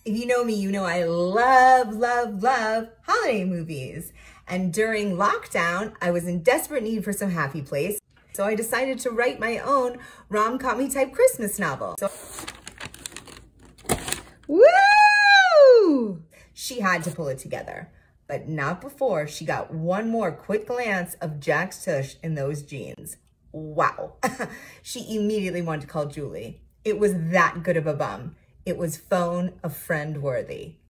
If you know me, you know I love, love, love holiday movies. And during lockdown, I was in desperate need for some happy place. So I decided to write my own rom-com type Christmas novel. Woo! She had to pull it together, but not before she got one more quick glance of Jack's tush in those jeans. Wow. She immediately wanted to call Julie. It was that good of a bum. It was phone a friend worthy.